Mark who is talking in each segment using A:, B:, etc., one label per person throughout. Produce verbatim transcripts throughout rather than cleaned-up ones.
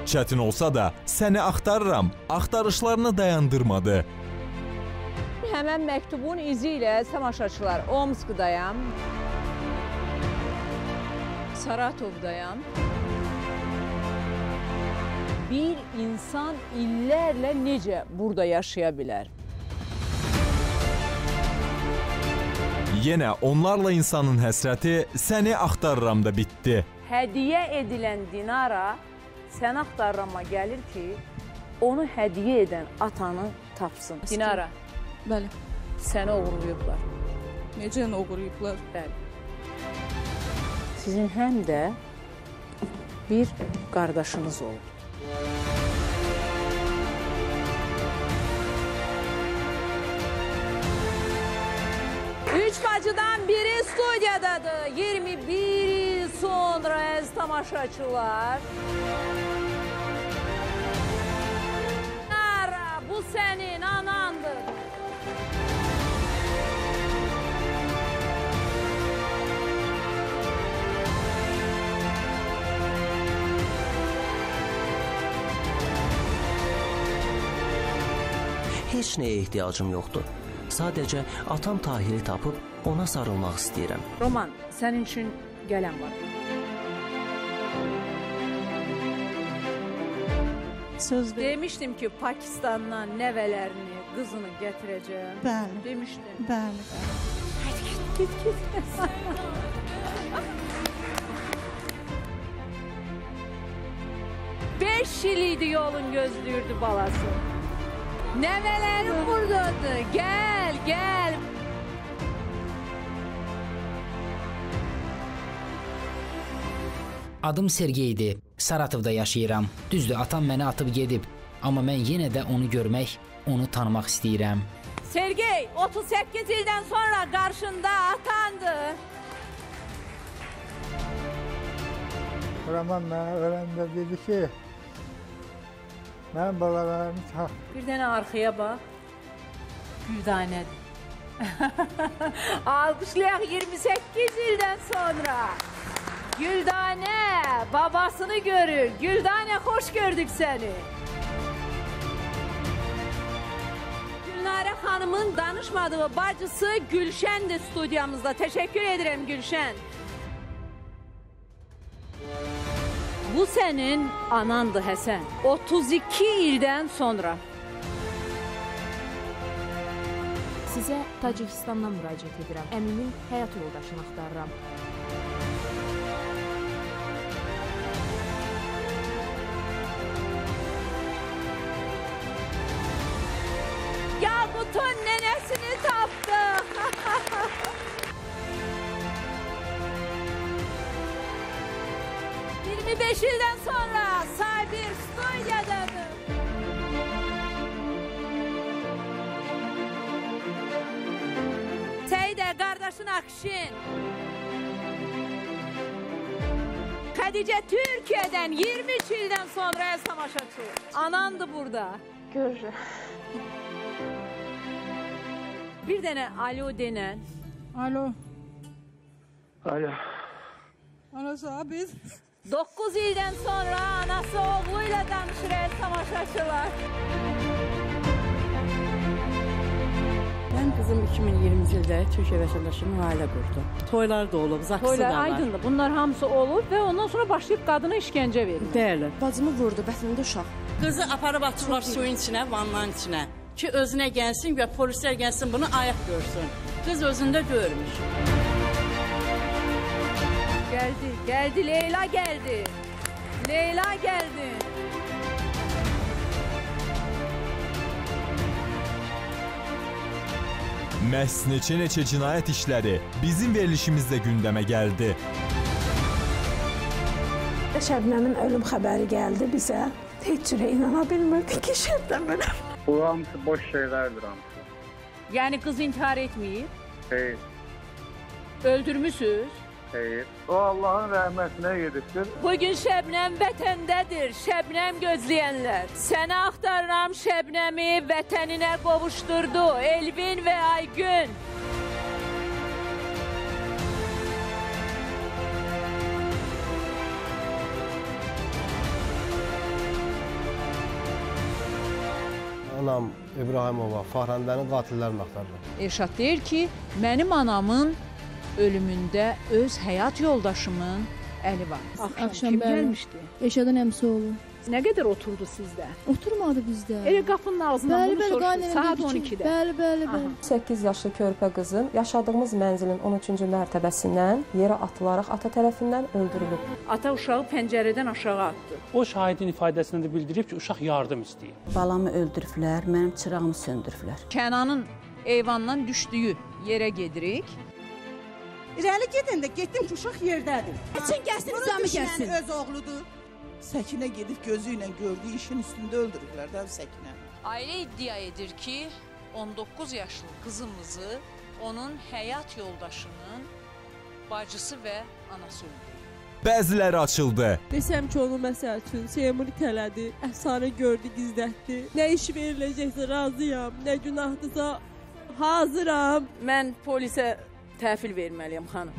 A: Çətin olsa da səni axtarıram, axtarışlarını dayandırmadı.
B: Həmən məktubun izi ilə tamaşaçılar Omsk'dayam, Saratov'dayam. Bir insan illərlə necə burada yaşaya bilər?
A: Yenə onlarla insanın həsrəti səni axtarıram da bitdi.
B: Hədiyyə edilən Dinara sən axtarırama gəlir ki, onu hədiyyə edən atanı tapsın. Dinara.
C: Bəli.
B: Səni oğurlayıblar.
C: Necə oğurlayıblar?
B: Bəli. Sizin həm də bir qardaşınız oldu. Üç bacıdan biri studiyadadır. iyirmi bir il sonra əziz tamaşaçılar. Dinara, bu sənin anandır.
D: Heç nəyə ehtiyacım yoxdur. Sadəcə atam Tahiri tapıb ona sarılmaq istəyirəm.
B: Roman, sənin üçün gələn var.
C: Söz ver.
B: Demişdim ki, Pakistandan nəvələrini, qızını gətirəcəm.
C: Bəli.
B: Demişdim.
C: Bəli.
B: Hadi git, git, git. Beş il idi yolun gözlüyürdü balası. Nəvələrim buradadır. Gəl, gəl.
E: Adım Sergeydir. Saratovda yaşayıram. Düzdür, atam məni atıb gedib. Amma mən yenə də onu görmək, onu tanımaq istəyirəm.
B: Sergey, otuz səkkiz ildən sonra qarşında atandı.
F: Roman mənə öləndə dedi ki, mən balalarımı tap.
B: Bir dənə arxaya bax. Güldanədir. Alqışlayaq iyirmi səkkiz ildən sonra. Güldanə babasını görür. Güldanə, xoş gördük səni. Gülnarə xanımın danışmadığı bacısı Gülşəndir studiyamızda. Təşəkkür edirəm Gülşən. Bu sənin anandır Həsən. otuz iki ildən sonra.
G: Sizə Tacikistandan müraciət edirəm. Əmimin həyat yoldaşını axtarıram.
B: Yaqutun nənəsini tapdı. iyirmi beş ildən sonra Sabir studiyadadır. Seydə, qardaşın Akşin. Xədicə Türkiyədən iyirmi üç ildən sonra əziz tamaşaçı. Anandı burada.
C: Görürəm.
B: Bir dənə alo denən.
C: Alo.
F: Alo.
C: Anası abi.
B: doqquz ildən sonra anası oğluyla danışır əziz tamaşaçılar.
H: Mən qızım iki min iyirminci ildə Türkiyə vətəndaşının ailə qurdu. Toylar da olub, zaksı
B: Toylar
H: da var.
B: aydındır. Bunlar hamısı olub və ondan sonra başlayıb qadına işgəncə verir.
H: Bəli.
G: Bacımı vurdu, bətnində uşaq.
H: Qızı aparıb atırlar suyun içinə, vanların içinə. Ki özünə gəlsin və polislər gəlsin, bunu ayaq görsün. Qız özündə görmüş.
B: Gəldi, gəldi, Leyla gəldi. Leyla gəldi.
A: Məhz neçə-neçə cinayət işləri bizim verilişimizdə gündəmə gəldi.
I: Şəbnəmin ölüm xəbəri gəldi bizə. Heç cürə inana bilmirdik ki, Şəbnəm ölüm.
F: Bu hamısı boş şeylərdir hamısı.
B: Yəni qız intihar etməyib?
F: Xeyr,
B: Öldürmüsünüz?
F: xeyr. O Allahın rəhmətinə gedibdir.
B: Bugün Şəbnəm vətəndədir, Şəbnəm gözləyənlər. Səni axtarıram, Şəbnəmi vətəninə qovuşturdu Elvin və Aygün.
J: anam İbrahimova, Fahrændənin qatillərini axtarıram.
B: Elşad deyir ki, mənim anamın ölümündə öz həyat yoldaşımın əli var.
C: Axşam
B: kim
C: bəli.
B: gəlmişdi?
C: Elşadın əmsi oğlu.
B: Nə qədər oturdu sizdə?
C: Oturmadı bizdə.
B: Elə qapının ağzından
C: Bəli,
B: bunu
C: bəli,
B: soruşdu,
C: qaynanam
B: saat
C: dedi
B: on
C: ki,
B: ikidə.
C: Bəli, bəli, bəli.
K: səkkiz yaşlı körpə qızım yaşadığımız mənzilin on üçüncü mərtəbəsindən yerə atılaraq ata tərəfindən öldürülüb.
B: Ata uşağı pəncərədən aşağı atdı.
L: O şahidin ifadəsində də bildirib ki, uşaq yardım istəyir.
M: Balamı öldürüblər, mənim çırağımı söndürüblər.
B: Kənanın eyvandan düşdüyü yerə gedirik.
N: İrəli gedəndə getdim ki, uşaq yerdədir.
O: Üçün gəlsin, uzamı gəlsin.
N: Öz oğludur. Səkinə gedib gözü ilə gördüyü işin üstündə öldürüblər də Səkinə.
B: Ailə iddia edir ki, on doqquz yaşlı qızımızı onun həyat yoldaşının bacısı və anası öldürüb.
A: Bəziləri açıldı.
C: Desəm ki, onu məsəl üçün Seymur itələdi, əfsanə gördü, gizlətdi. Nə iş veriləcəksə razıyam, nə günahdısa hazıram.
B: Mən polisə təhvil verməliyəm, xanım.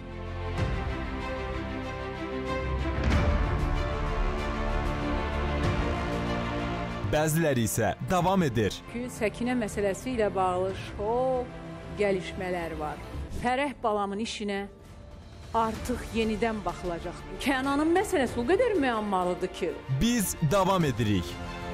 A: Bəziləri isə davam edir.
B: Ki, Səkinə məsələsi ilə bağlı çox gəlişmələr var. Fərəh balamın işinə artıq yenidən baxılacaqdır. Kənanın məsələsi o qədər müəmmalıdır ki.
A: Biz davam edirik.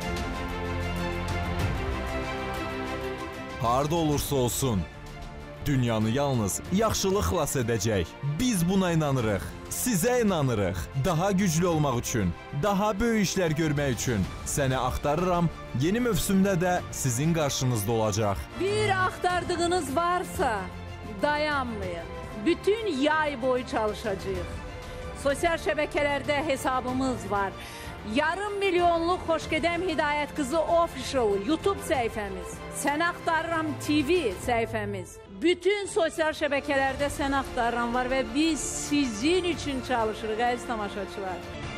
A: Harda olursa olsun, dünyanı yalnız yaxşılıq xilas edəcək. Biz buna inanırıq. Sizə inanırıq. Daha güclü olmaq üçün, daha böyük işlər görmək üçün səni axtarıram. Yeni mövsümdə də sizin qarşınızda olacaq.
B: Bir axtardığınız varsa dayanmayın. Bütün yay boyu çalışacağıq. Sosial şəbəkələrdə hesabımız var. Yarım milyonluq Xoşgədəm Hidayət qızı official YouTube səhifəmiz, Sən Axtarıram T V səhifəmiz. Bütün sosial şəbəkələrdə Sən Axtarıram var və biz sizin üçün çalışırıq, əziz tamaşaçılar.